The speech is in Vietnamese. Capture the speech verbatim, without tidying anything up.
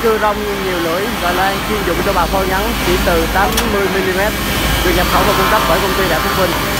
cưa rong nhiều lưỡi và lan chuyên dụng cho bà phao ngắn chỉ từ tám mươi mi li mét, được nhập khẩu và cung cấp bởi công ty Đại Phúc Vinh.